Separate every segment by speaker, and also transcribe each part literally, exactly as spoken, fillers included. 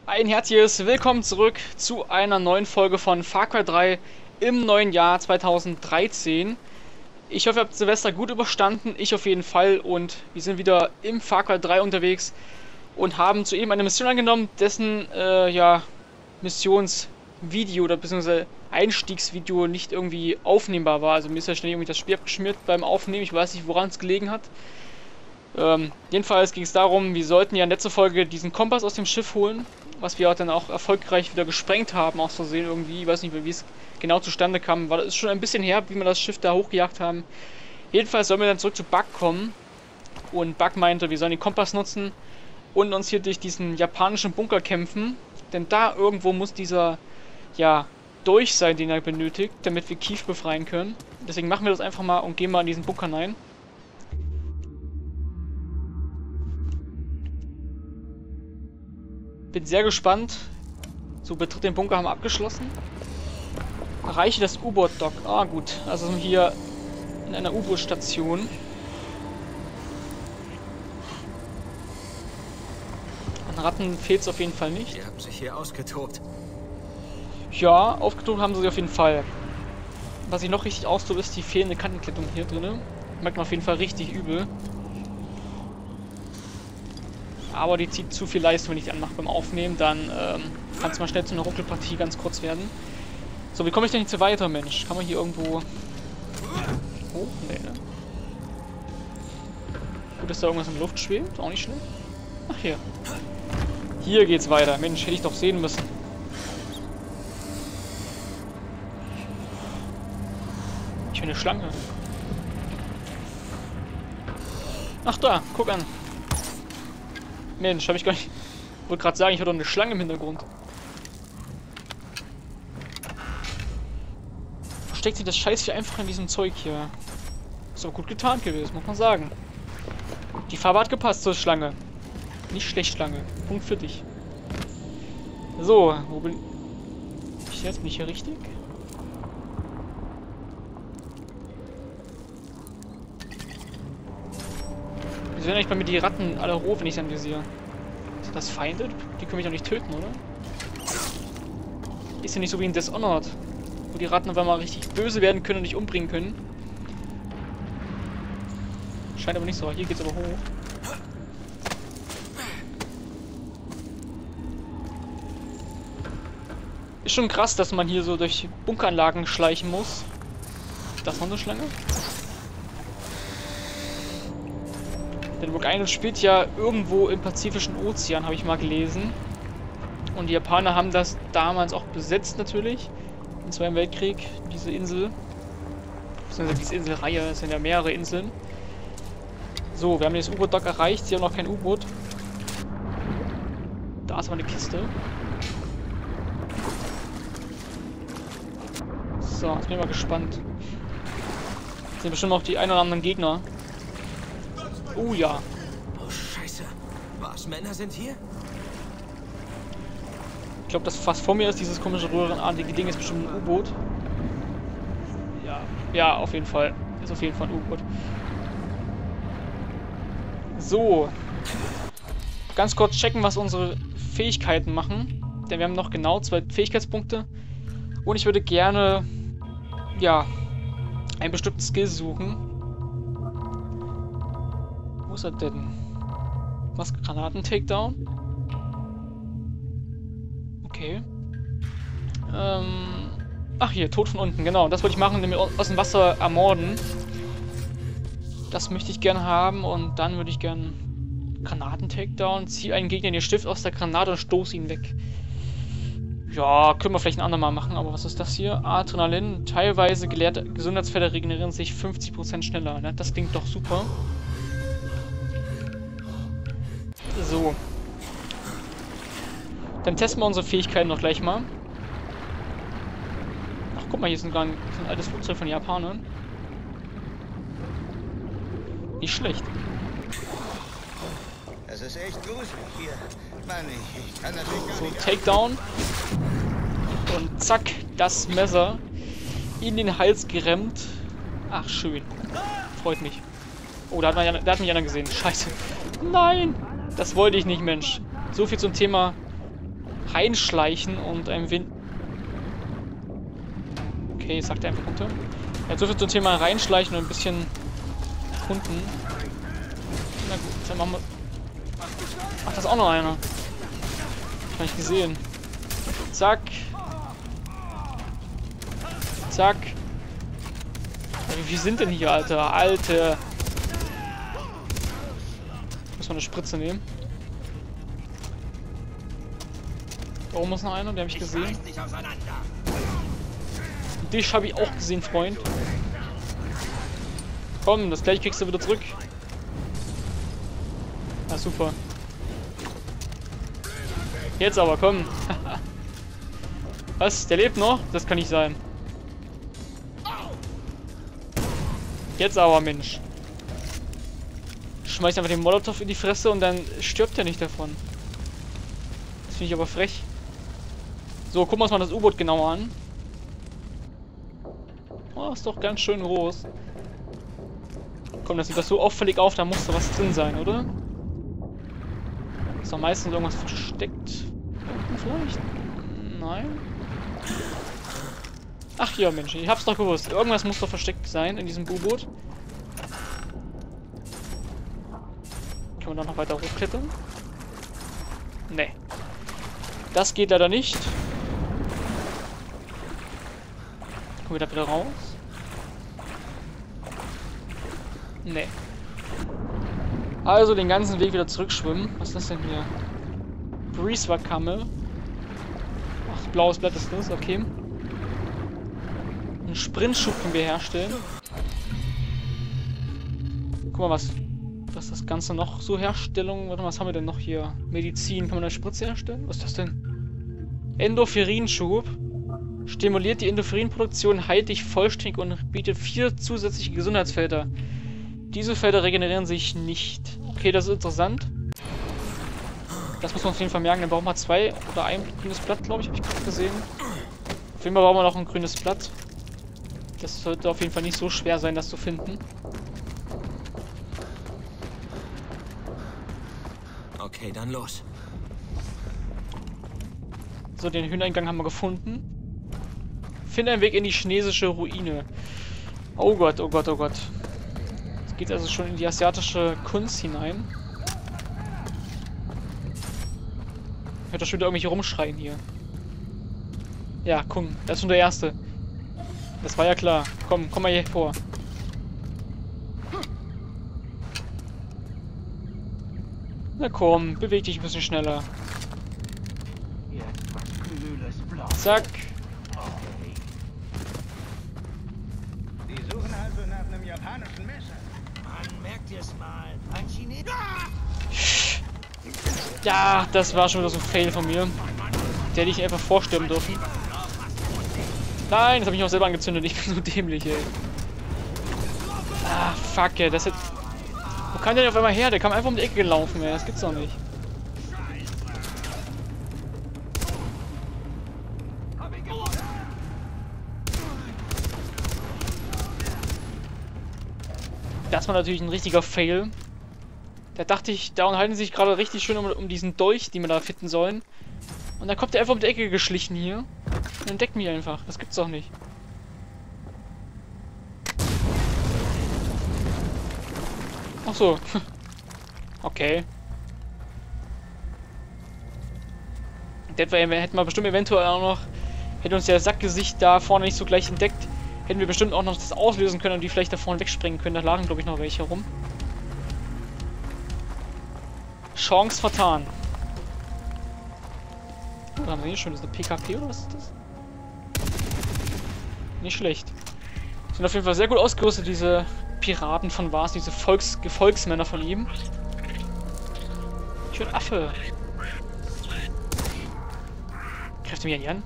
Speaker 1: Ein herzliches Willkommen zurück zu einer neuen Folge von Far Cry drei im neuen Jahr zweitausenddreizehn. Ich hoffe, ihr habt Silvester gut überstanden, ich auf jeden Fall, und wir sind wieder im Far Cry drei unterwegs und haben soeben eine Mission angenommen, dessen äh, ja, Missionsvideo oder beziehungsweise Einstiegsvideo nicht irgendwie aufnehmbar war. Also mir ist ja schnell irgendwie das Spiel abgeschmiert beim Aufnehmen, ich weiß nicht, woran es gelegen hat. Ähm, jedenfalls ging es darum, wir sollten ja in letzter Folge diesen Kompass aus dem Schiff holen, was wir dann auch erfolgreich wieder gesprengt haben, aus Versehen irgendwie. Ich weiß nicht, wie es genau zustande kam, weil das ist schon ein bisschen her, wie wir das Schiff da hochgejagt haben. Jedenfalls sollen wir dann zurück zu Bug kommen und Bug meinte, wir sollen den Kompass nutzen und uns hier durch diesen japanischen Bunker kämpfen, denn da irgendwo muss dieser, ja, Dolch sein, den er benötigt, damit wir Keith befreien können. Deswegen machen wir das einfach mal und gehen mal in diesen Bunker rein. Bin sehr gespannt. So, Betritt den Bunker haben wir abgeschlossen. Erreiche das U-Boot-Dock. Ah, gut. Also sind wir hier in einer U-Boot-Station. An Ratten fehlt es auf jeden Fall nicht.
Speaker 2: Die haben sich hier ausgetobt.
Speaker 1: Ja, aufgetobt haben sie sich auf jeden Fall. Was ich noch richtig austobe, ist die fehlende Kantenklettung hier drin. Merkt man auf jeden Fall richtig übel. Aber die zieht zu viel Leistung, wenn ich die anmache beim Aufnehmen. Dann ähm, kann es mal schnell zu einer Ruckelpartie ganz kurz werden. So, wie komme ich denn jetzt hier weiter, Mensch? Kann man hier irgendwo... Oh, nee, ne? Gut, dass da irgendwas in der Luft schwebt. Auch nicht schlecht. Ach, hier. Hier geht's weiter. Mensch, hätte ich doch sehen müssen. Ich bin eine Schlange. Ach da, guck an. Mensch, habe ich gar nicht... Ich wollte gerade sagen, ich hatte doch eine Schlange im Hintergrund. Versteckt sich das Scheißvieh einfach in diesem Zeug hier. Ist aber gut getan gewesen, muss man sagen. Die Farbe hat gepasst zur Schlange. Nicht schlecht, Schlange. Punkt für dich. So, wo bin ich jetzt? Bin ich hier richtig? Wieso werden eigentlich bei mir die Ratten alle hoch, wenn ich sie anvisiere? Sind das Feinde? Die können mich doch nicht töten, oder? Ist ja nicht so wie in Dishonored, wo die Ratten auf einmal richtig böse werden können und dich umbringen können. Scheint aber nicht so. Hier geht's aber hoch. Ist schon krass, dass man hier so durch Bunkeranlagen schleichen muss. Ist das noch eine Schlange? Denn Rogue Island spielt ja irgendwo im Pazifischen Ozean, habe ich mal gelesen. Und die Japaner haben das damals auch besetzt natürlich. Im Zweiten Weltkrieg, diese Insel. Beziehungsweise diese Inselreihe, es sind ja mehrere Inseln. So, wir haben das U-Boot-Dock erreicht, sie haben noch kein U-Boot. Da ist aber eine Kiste. So, jetzt bin ich mal gespannt. Jetzt sind bestimmt noch die ein oder anderen Gegner. Oh ja.
Speaker 2: Oh Scheiße. Was, Männer sind hier?
Speaker 1: Ich glaube, das fast vor mir ist, dieses komische röhrenartige Ding, ist bestimmt ein U-Boot. Ja, ja, auf jeden Fall. Ist auf jeden Fall ein U-Boot. So. Ganz kurz checken, was unsere Fähigkeiten machen. Denn wir haben noch genau zwei Fähigkeitspunkte. Und ich würde gerne, ja, einen bestimmten Skill suchen. Wo ist er denn? Was? Granaten-Takedown? Okay. Ähm. Ach hier, Tod von unten, genau. Das wollte ich machen, nämlich aus dem Wasser ermorden. Das möchte ich gerne haben und dann würde ich gerne Granaten-Takedown. Zieh einen Gegner in den Stift aus der Granate und stoß ihn weg. Ja, können wir vielleicht ein andermal machen, aber was ist das hier? Adrenalin. Teilweise gelehrte Gesundheitsfelder regenerieren sich fünfzig Prozent schneller. Ne? Das klingt doch super. So. Dann testen wir unsere Fähigkeiten noch gleich mal. Ach, guck mal, hier ist ein, ein altes Flugzeug von Japanern. Nicht schlecht.
Speaker 3: Das ist echt gruselig hier. Mann, ich, ich kann natürlich gar
Speaker 1: So,
Speaker 3: nicht...
Speaker 1: Takedown. Und zack, das Messer in den Hals gerammt. Ach, schön. Freut mich. Oh, da hat, man, da hat mich einer gesehen. Scheiße. Nein! Das wollte ich nicht, Mensch. So viel zum Thema reinschleichen und ein Wind... Okay, sagt er einfach runter. Ja, so viel zum Thema reinschleichen und ein bisschen erkunden. Na gut, dann machen wir... Ach, da ist auch noch einer. Hab ich gesehen. Zack. Zack. Ja, wie viel sind denn hier, Alter? Alter. Muss man eine Spritze nehmen. Da oben ist noch einer, den habe ich gesehen. Dich habe ich auch gesehen, Freund. Komm, das gleich kriegst du wieder zurück. Ah, super. Jetzt aber, komm. Was? Der lebt noch? Das kann nicht sein. Jetzt aber, Mensch. Schmeißt einfach den Molotow in die Fresse und dann stirbt er nicht davon. Das finde ich aber frech. So, gucken wir uns mal das U-Boot genauer an. Oh, ist doch ganz schön groß. Komm, das sieht das so auffällig auf, da muss da was drin sein, oder? Ist doch meistens irgendwas versteckt. Unten vielleicht? Nein. Ach ja, Mensch, ich hab's doch gewusst. Irgendwas muss doch versteckt sein in diesem U-Boot. Können wir da noch weiter hochklettern? Nee. Das geht leider nicht. Kommen wir da wieder raus? Nee. Also den ganzen Weg wieder zurückschwimmen. Was ist das denn hier? Breeze-Wakamme. Ach, blaues Blatt ist das, okay. Einen Sprintschub können wir herstellen. Guck mal, was, was das Ganze noch so Herstellung. Warte mal, was haben wir denn noch hier? Medizin, kann man eine Spritze herstellen? Was ist das denn? Endorphinschub. Stimuliert die Endorphinproduktion, heilt dich vollständig und bietet vier zusätzliche Gesundheitsfelder. Diese Felder regenerieren sich nicht. Okay, das ist interessant. Das muss man auf jeden Fall merken. Dann brauchen wir zwei oder ein grünes Blatt, glaube ich, habe ich gerade gesehen. Auf jeden Fall brauchen wir noch ein grünes Blatt. Das sollte auf jeden Fall nicht so schwer sein, das zu finden.
Speaker 2: Okay, dann los.
Speaker 1: So, den Höheneingang haben wir gefunden. Finde einen Weg in die chinesische Ruine. Oh Gott, oh Gott, oh Gott. Jetzt geht also schon in die asiatische Kunst hinein. Hört doch schon wieder irgendwelche rumschreien hier. Ja, komm, das ist schon der erste. Das war ja klar. Komm, komm mal hier vor. Na komm, beweg dich ein bisschen schneller. Zack.
Speaker 3: Die suchen also nach einem japanischen Messer.
Speaker 2: Mann, merkt ihr's mal. Ein Chines...
Speaker 1: Ja, das war schon wieder so ein Fail von mir. Der hätte ich einfach vorstellen dürfen. Nein, das habe ich auch selber angezündet. Ich bin so dämlich, ey. Ah, fuck, ey. Das hat... Wo kam der denn auf einmal her? Der kam einfach um die Ecke gelaufen, ey. Das gibt's doch nicht. Das war natürlich ein richtiger Fail. Da dachte ich, da unterhalten sie sich gerade richtig schön um, um diesen Dolch, den wir da finden sollen. Und dann kommt der einfach um die Ecke geschlichen hier. Und entdeckt mich einfach. Das gibt's doch nicht. Ach so. Okay. Das war, hätten wir bestimmt eventuell auch noch... Hätte uns der Sackgesicht da vorne nicht so gleich entdeckt, hätten wir bestimmt auch noch das auslösen können und die vielleicht da vorne wegspringen können. Da lagen, glaube ich, noch welche rum. Chance vertan. Was haben wir hier schon? Das ist eine P K P oder was ist das? Nicht schlecht. Sind auf jeden Fall sehr gut ausgerüstet, diese Piraten von Vars, diese Volks Gefolgsmänner von ihm. Ich höre Affe. Greift er mich eigentlich an?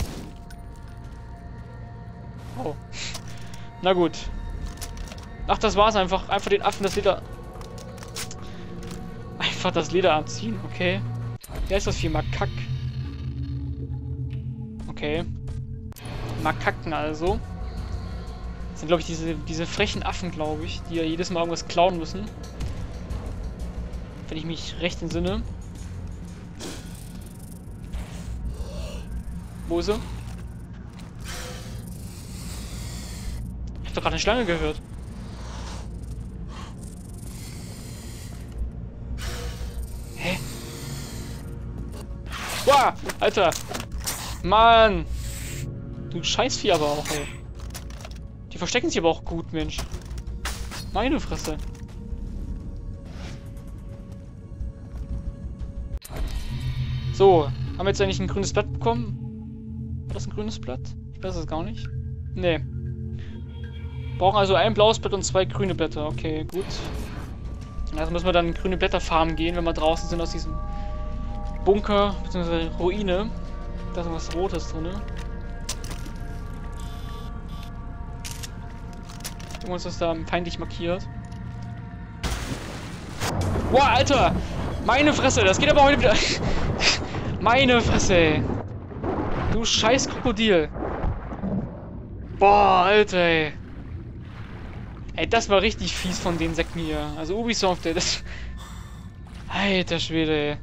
Speaker 1: Oh. Na gut. Ach, das war's einfach. Einfach den Affen das Leder... Einfach das Leder abziehen, okay. Wer ist das hier? Makak. Okay. Makaken also. Das sind, glaube ich, diese, diese frechen Affen, glaube ich, die ja jedes Mal irgendwas klauen müssen. Wenn ich mich recht entsinne. Wo ist sie? Ich hab doch gerade eine Schlange gehört. Hä? Boah, Alter! Mann! Du Scheißvieh aber auch, ey. Die verstecken sich aber auch gut, Mensch. Meine Fresse. So, haben wir jetzt eigentlich ein grünes Blatt bekommen? War das ein grünes Blatt? Ich weiß es gar nicht. Nee. Brauchen also ein blaues Blatt und zwei grüne Blätter. Okay, gut. Also müssen wir dann grüne Blätter farmen gehen, wenn wir draußen sind aus diesem Bunker, bzw. Ruine. Da ist was Rotes drin. Irgendwas ist da feindlich markiert. Boah, Alter! Meine Fresse, das geht aber heute wieder... Meine Fresse, ey. Du scheiß Krokodil. Boah, Alter, ey. Ey, das war richtig fies von den Säcken hier. Also Ubisoft, ey, das... Alter Schwede, ey.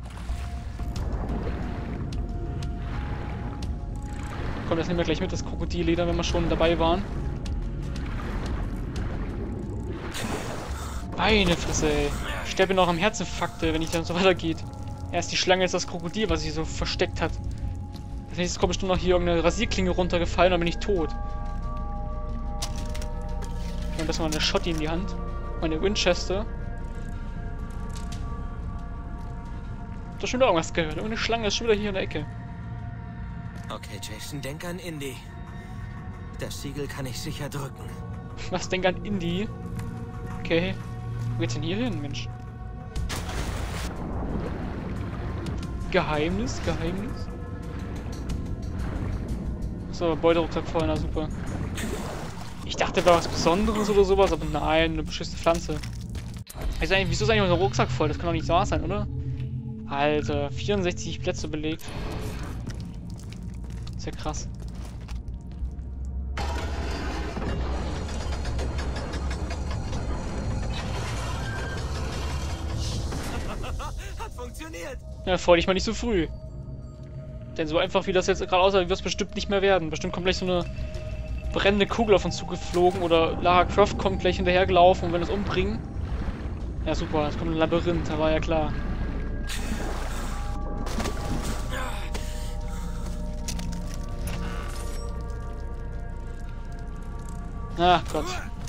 Speaker 1: Komm, das nehmen wir gleich mit, das Krokodilleder, wenn wir schon dabei waren. Meine Fresse, ey. Ich sterbe noch am Herzinfarkt, wenn ich dann so weitergeht. Erst die Schlange, jetzt das Krokodil, was sich so versteckt hat. Als nächstes kommt bestimmt noch hier irgendeine Rasierklinge runtergefallen, dann bin ich tot. Ich habe besser mal eine Schotti in die Hand. Meine Winchester. Ich hab doch schon wieder irgendwas gehört. Irgendeine Schlange ist schon wieder hier in der Ecke.
Speaker 2: Okay, Jason, denk an Indy. Das Siegel kann ich sicher drücken.
Speaker 1: Was, denk an Indy? Okay. Wo geht's denn hier hin, Mensch? Geheimnis, Geheimnis. So, Beuterucksack voll, na super. Ich dachte, da war was Besonderes oder sowas, aber nein, eine beschissene Pflanze. Also eigentlich, wieso ist eigentlich unser Rucksack voll? Das kann doch nicht wahr sein, oder? Alter, vierundsechzig Plätze belegt. Ist ja krass.
Speaker 2: Hat funktioniert.
Speaker 1: Ja, freu dich mal nicht so früh. Denn so einfach wie das jetzt gerade aussah, wird es bestimmt nicht mehr werden. Bestimmt kommt gleich so eine brennende Kugel auf uns zugeflogen oder Lara Croft kommt gleich hinterhergelaufen und will uns umbringen. Ja super, es kommt ein Labyrinth, da war ja klar. Ach Gott.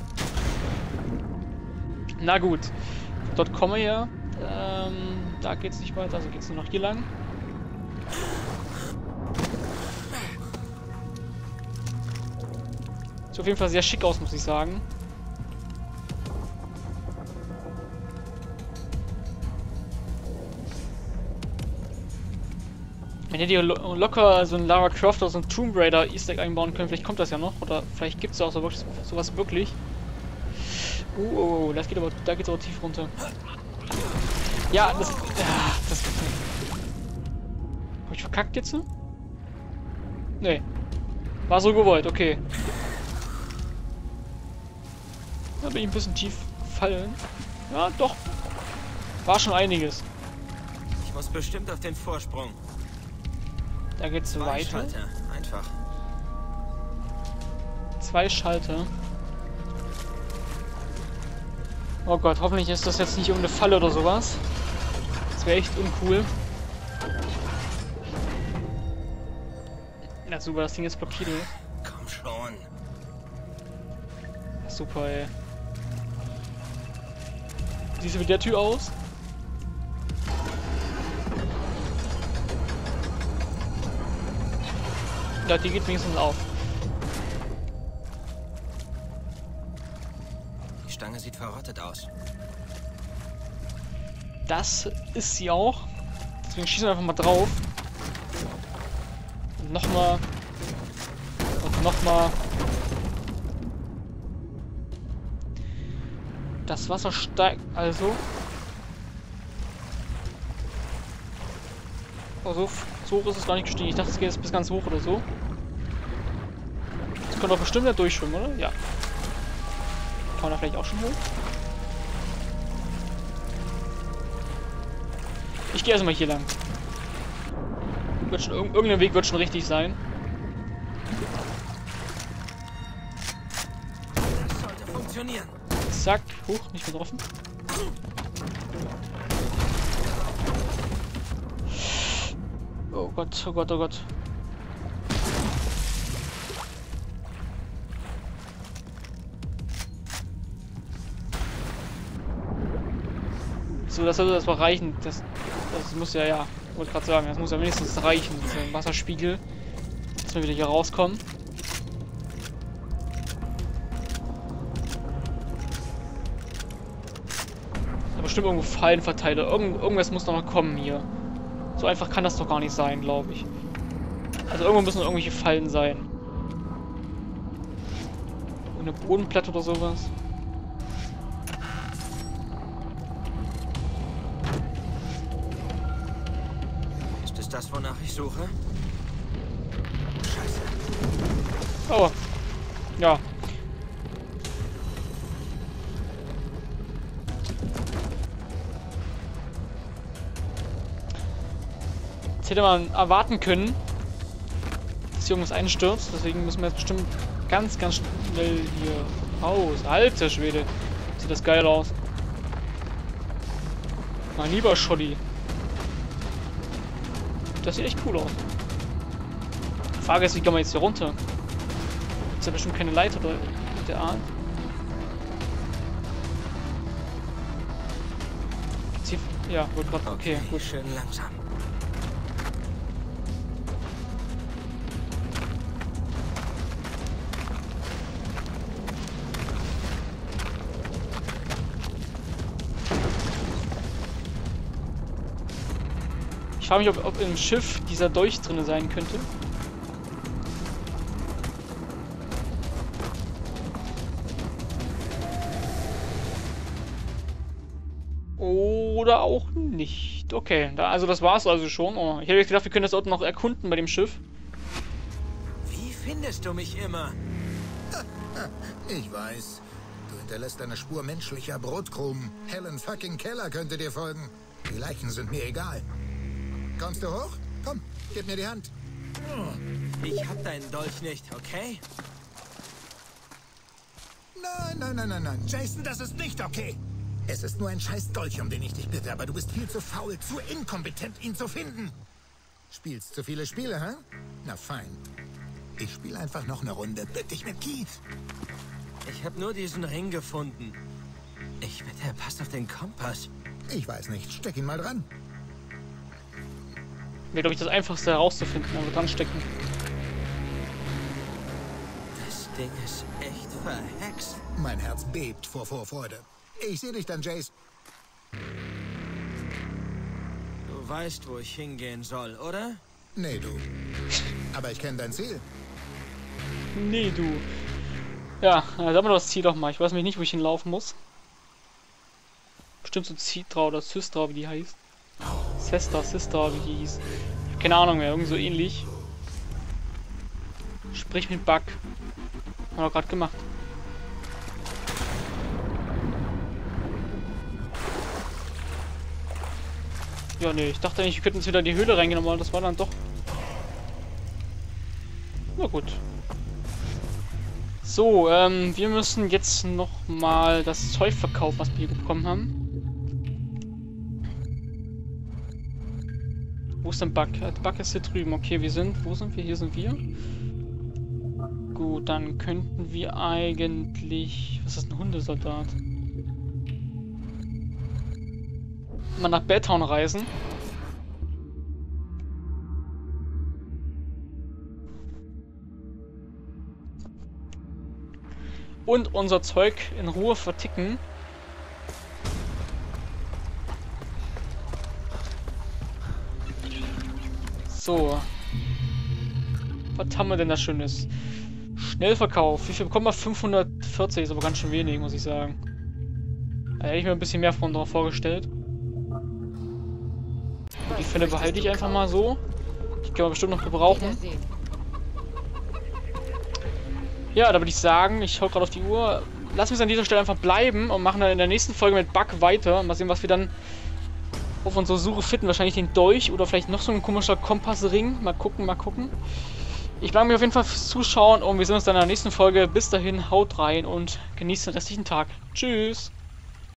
Speaker 1: Na gut. Dort kommen wir ja. Ähm, da geht's nicht weiter, also geht's nur noch hier lang. Sieht auf jeden Fall sehr schick aus, muss ich sagen. Wenn ihr die lo locker so ein Lara Croft oder so ein Tomb Raider Easter Egg einbauen könnt, vielleicht kommt das ja noch. Oder vielleicht gibt es auch so wirklich, sowas wirklich. Oh, oh, oh, das geht aber, da geht's aber tief runter. Ja, das... Ja, das... Hab ich verkackt jetzt? Nee. War so gewollt, okay. Da bin ich ein bisschen tief gefallen. Ja, doch. War schon einiges.
Speaker 2: Ich muss bestimmt auf den Vorsprung.
Speaker 1: Da geht's
Speaker 2: Zwei
Speaker 1: weiter.
Speaker 2: Schalter. Einfach.
Speaker 1: Zwei Schalter. Oh Gott, hoffentlich ist das jetzt nicht irgendeine Falle oder sowas. Das wäre echt uncool. Ja, super, das Ding ist blockiert.
Speaker 2: Komm schon.
Speaker 1: Super, ey. Wie sieht mit der Tür aus? Ja, die geht wenigstens auf.
Speaker 2: Die Stange sieht verrottet aus.
Speaker 1: Das ist sie auch. Deswegen schießen wir einfach mal drauf. Und nochmal. Und nochmal. Das Wasser steigt also. Also so hoch ist es gar nicht gestiegen. Ich dachte, es geht jetzt bis ganz hoch oder so. Das könnte doch bestimmt da durchschwimmen, oder? Ja. Kann man da vielleicht auch schon hoch? Ich gehe erstmal hier lang. Wird schon, irgendein Weg wird schon richtig sein.
Speaker 2: Das sollte funktionieren.
Speaker 1: Zack. Huch, nicht getroffen. Oh Gott, oh Gott, oh Gott. So, das sollte das mal reichen. Das, das muss ja, ja, ich wollte gerade sagen, das muss ja wenigstens reichen, dieser Wasserspiegel, dass wir wieder hier rauskommen. Da bestimmt irgendwo Fallenverteiler, Irgend, irgendwas muss noch kommen hier. So einfach kann das doch gar nicht sein, glaube ich. Also irgendwo müssen noch irgendwelche Fallen sein. Eine Bodenplatte oder sowas.
Speaker 2: Das, wonach ich suche? Scheiße.
Speaker 1: Oh. Ja. Jetzt hätte man erwarten können, dass hier irgendwas einstürzt. Deswegen müssen wir jetzt bestimmt ganz, ganz schnell hier raus. Alter Schwede. Sieht das geil aus. Mein lieber Scholli. Das sieht echt cool aus. Die Frage ist, wie kann man jetzt hier runter? Ist ja bestimmt keine Leiter oder der Art. Ja, wird gerade. Okay, gut.
Speaker 2: Schön langsam.
Speaker 1: Ich frage mich, ob, ob im Schiff dieser Dolch drin sein könnte. Oder auch nicht. Okay, da, also das war's also schon. Oh, ich hätte jetzt gedacht, wir können das Ort noch erkunden bei dem Schiff.
Speaker 2: Wie findest du mich immer?
Speaker 4: Ich weiß. Du hinterlässt eine Spur menschlicher Brotkrumen. Helen fucking Keller könnte dir folgen. Die Leichen sind mir egal. Kommst du hoch? Komm, gib mir die Hand.
Speaker 2: Ich hab deinen Dolch nicht, okay?
Speaker 4: Nein, nein, nein, nein, nein. Jason, das ist nicht okay. Es ist nur ein scheiß Dolch, um den ich dich bitte, aber du bist viel zu faul, zu inkompetent, ihn zu finden. Spielst zu viele Spiele, hä? Na fein. Ich spiele einfach noch eine Runde. Bitte dich mit Keith.
Speaker 2: Ich habe nur diesen Ring gefunden. Ich wette, er passt auf den Kompass.
Speaker 4: Ich weiß nicht. Steck ihn mal dran.
Speaker 1: Wäre, glaube ich, das Einfachste herauszufinden, also dran stecken.
Speaker 2: Das Ding ist echt verhext.
Speaker 4: Mein Herz bebt vor Vorfreude. Ich sehe dich dann, Jace.
Speaker 2: Du weißt, wo ich hingehen soll, oder?
Speaker 4: Nee, du. Aber ich kenne dein Ziel.
Speaker 1: Nee, du. Ja, dann haben wir das Ziel doch mal. Ich weiß nämlich nicht, wo ich hinlaufen muss. Bestimmt so Citra oder Systra, wie die heißt. Sesta, Sistra, wie die hieß. Ich hab keine Ahnung mehr, irgendwie so ähnlich. Sprich mit Bug. Haben wir doch gerade gemacht. Ja, nee, ich dachte eigentlich, wir könnten jetzt wieder in die Höhle reingehen, aber das war dann doch. Na gut. So, ähm, wir müssen jetzt noch mal das Zeug verkaufen, was wir hier bekommen haben. Wo ist denn Bug? Bug ist hier drüben. Okay, wir sind. Wo sind wir? Hier sind wir. Gut, dann könnten wir eigentlich. Was ist ein Hundesoldat? Mal nach Bedtown reisen. Und unser Zeug in Ruhe verticken. So. Was haben wir denn da Schönes? Schnellverkauf. Wie viel bekommen wir? fünfhundertvierzig ist aber ganz schön wenig, muss ich sagen. Da hätte ich mir ein bisschen mehr von drauf vorgestellt. Die Fälle behalte ich einfach mal so. Die können wir bestimmt noch gebrauchen. Ja, da würde ich sagen, ich schaue gerade auf die Uhr. Lassen wir es an dieser Stelle einfach bleiben und machen dann in der nächsten Folge mit Bug weiter. Mal sehen, was wir dann auf unserer Suche finden. Wahrscheinlich den Dolch oder vielleicht noch so ein komischer Kompassring. Mal gucken, mal gucken. Ich bedanke mich auf jeden Fall fürs Zuschauen und wir sehen uns dann in der nächsten Folge. Bis dahin, haut rein und genießt den restlichen Tag. Tschüss!